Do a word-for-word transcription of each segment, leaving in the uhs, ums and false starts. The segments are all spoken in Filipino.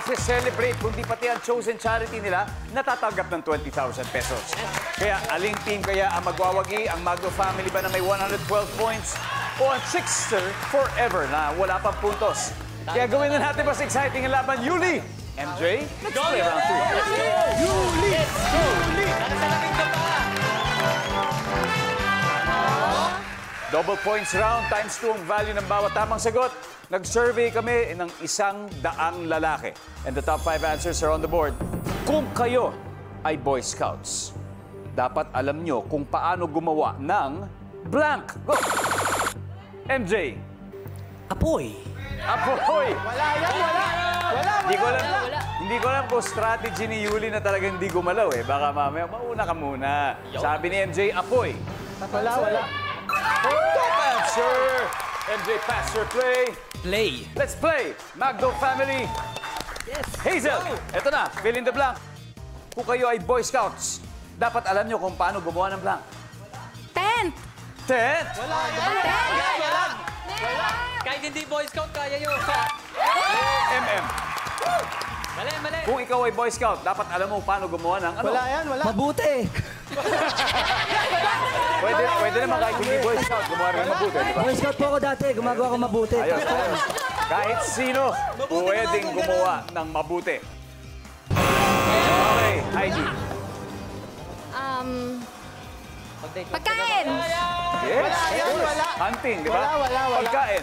nagse-celebrate, kundi pati ang chosen charity nila natatanggap ng twenty thousand pesos. Kaya aling team kaya ang magwawagi? Ang Magno family ba na may one hundred twelve points? O ang Chickster Forever na wala pang puntos? Kaya gawin na natin mas exciting ang laban. Yuli! M J, let's play round two. Yuli! Yuli! Double points round, times two ang value ng bawat tamang sagot. Nag-survey kami ng isang daang lalaki. And the top five answers are on the board. Kung kayo ay Boy Scouts, dapat alam nyo kung paano gumawa ng blank. Go! M J. Apoy. Apoy! Wala yan, wala! Wala, Hindi ko alam, wala! hindi ko alam kung strategy ni Yuli na talagang hindi gumalaw eh. Baka mamaya, mauna ka muna. Sabi ni M J, apoy. Wala, wala. Top answer! M J, pass or play? Play. Let's play! Magno family! Yes. Hazel! Eto na, fill in the blank. Kung kayo ay Boy Scouts, dapat alam nyo kung paano gumawa ng blank. Tent! Tent! Wala, Tent! wala! Kahit hindi Boy Scout, kaya yun. M M. Mali, mali. Kung ikaw ay Boy Scout, dapat alam mo paano gumawa ng ano? Wala yan, wala. Mabuti. Pwede, pwede naman kahit hindi Boy Scout, gumawa rin mabuti, di ba? Boy Scout po ako dati. Gumagawa ko mabuti. Ayos, ayos. Kahit sino, pwedeng gumawa ng mabuti. Okay, Heidi. Um, pagkain! Yes, Wala yan, wala. hunting, di ba? Wala, wala, wala. Pagkain.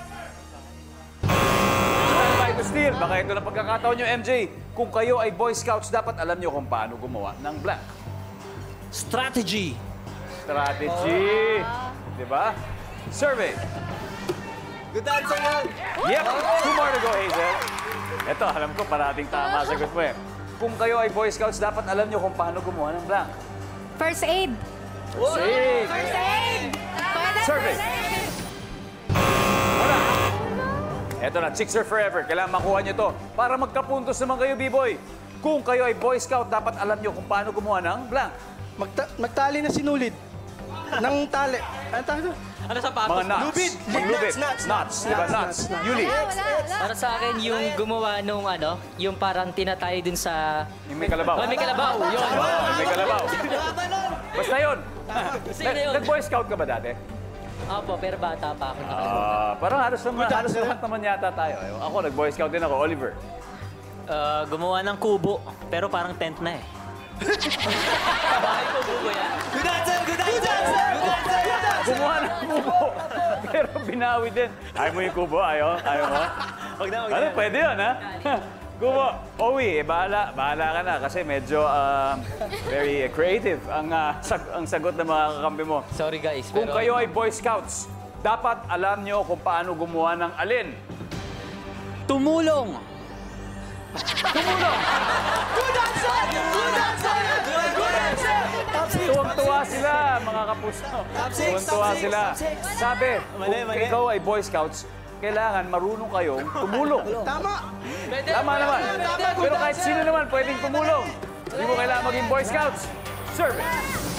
Stand to steal. Baka ito na pagkakataon nyo, M J. Kung kayo ay Boy Scouts, dapat alam nyo kung paano gumawa ng blank. Strategy. Strategy. Di ba? Survey. Good answer yan. Yep, two more to go, Hazel. Ito, alam ko, parating tama sagot mo eh. Kung kayo ay Boy Scouts, dapat alam nyo kung paano gumawa ng blank. First aid! Sige. First aid! Pwede, Survey. first aid! Wala. Eto na, Chickster Forever. Kailangan makuha nyo to para magkapuntos naman kayo, B-Boy. Kung kayo ay Boy Scout, dapat alam nyo kung paano gumawa ng blank. Magta magtali na sinulid. Nang tali. Ano tawag doon? Ano sa patos? Mga nuts. Lubid. Maglubid. Nuts, nuts, Nuts. Di ba? nuts, Nuts. nuts, nuts. Yuli. Wala, wala. Para sa akin, yung gumawa nung ano, yung parang tinatay dun sa... Yung may kalabaw. Oh, may kalabaw, yun. Oh, may kalabaw. Basta yun. Sino yun? Nag-Boy Scout ka ba dati? Opo, pero bata pa ako. Ah, parang halos naman, halos lahat naman yata tayo. Ako, nag-Boy Scout din ako, Oliver. Uh, gumawa ng kubo, pero parang tent na eh. Bahay ko, bubo yan. Good answer, good answer. Good answer, good answer. Gumawa ng kubo. Pero binawi din. Ayaw mo yung kubo? Ayaw? Ayaw mo? Wag na, wag Ano, na. pwede yun, ha? Kubo. Owi, eh, bahala. Bahala ka na kasi medyo uh, very creative ang, uh, sag ang sagot ng mga kakampi mo. Sorry guys, Kung pero... kayo ay Boy Scouts, dapat alam nyo kung paano gumawa ng alin. Tumulong! Tumulong! Good answer. Good answer. Good answer. Top six. Tuwang-tuwa sila, mga kapuso. Top six, Tuwang-tuwa top six, sila. top six. Sabi, Mali, kung mali. ikaw ay Boy Scouts, kailangan marunong kayong tumulong. Tama. Tama naman. Tama, good Pero kahit answer. sino naman pwedeng tumulong. Hindi mo kailangan maging Boy Scouts. Service.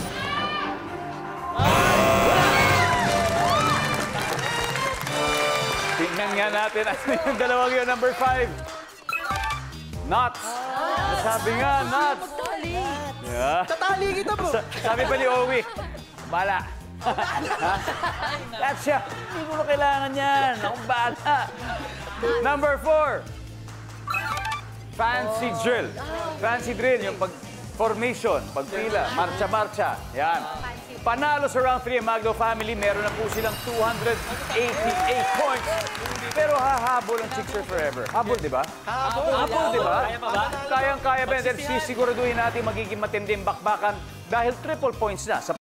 Tingnan nga natin ano yung dalawang yun. Number five. Nuts. Sabi nga, nuts. Yeah. Tatali kita, bro. Sa- sabi pa ni Owi, bala. Ha? That's siya. Hindi ko na kailangan yan. Akong bala. Number four. Fancy drill. Fancy drill, yung pag formation, pagpila, marcha-marcha. Yan. Panalo sa round three ang Magno family. Meron na po silang two hundred eighty-eight points. Pero hahabol ang Chickster Forever. Habol, di ba? Habol. Habol, di ba? Kaya pa ba? Kayang-kaya ba? Then sisiguraduhin natin magiging matinding bakbakan dahil triple points na sa